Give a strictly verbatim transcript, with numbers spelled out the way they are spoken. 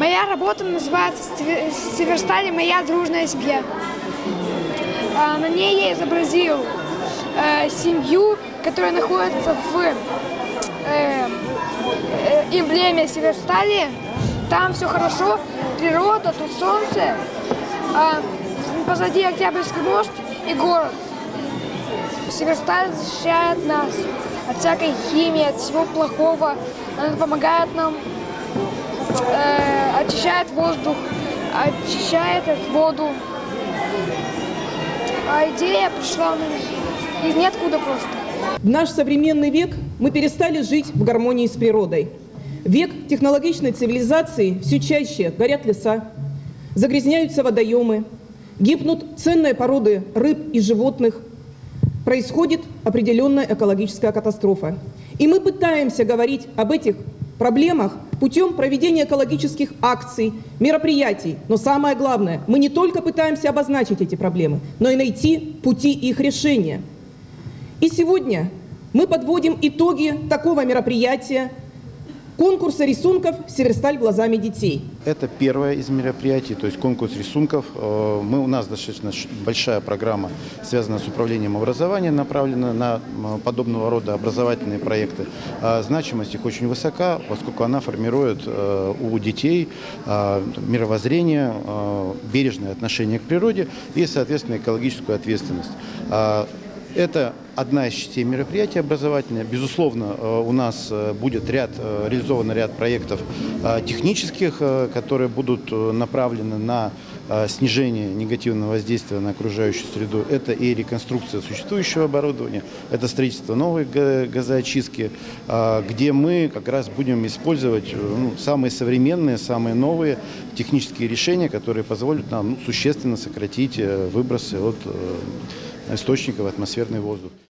Моя работа называется «Северсталь. Моя дружная семья». На ней я изобразил э, семью, которая находится в э, э, эмблеме Северстали. Там все хорошо, природа, тут солнце, а позади Октябрьский мост и город. Северсталь защищает нас от всякой химии, от всего плохого. Она помогает нам, э, очищает воздух, очищает воду. А идея пришла из ниоткуда просто. В наш современный век мы перестали жить в гармонии с природой. Век технологичной цивилизации все чаще горят леса, загрязняются водоемы, гибнут ценные породы рыб и животных, происходит определенная экологическая катастрофа. И мы пытаемся говорить об этих проблемах путем проведения экологических акций, мероприятий. Но самое главное, мы не только пытаемся обозначить эти проблемы, но и найти пути их решения. И сегодня мы подводим итоги такого мероприятия, конкурса рисунков «Северсталь глазами детей». Это первое из мероприятий, то есть конкурс рисунков. Мы, у нас достаточно большая программа, связанная с управлением образования, направлена на подобного рода образовательные проекты. Значимость их очень высока, поскольку она формирует у детей мировоззрение, бережное отношение к природе и, соответственно, экологическую ответственность. Это одна из частей мероприятия образовательное. Безусловно, у нас будет ряд, реализован ряд проектов технических, которые будут направлены на снижение негативного воздействия на окружающую среду. Это и реконструкция существующего оборудования, это строительство новой газоочистки, где мы как раз будем использовать ну, самые современные, самые новые технические решения, которые позволят нам ну, существенно сократить выбросы от источников в атмосферный воздух.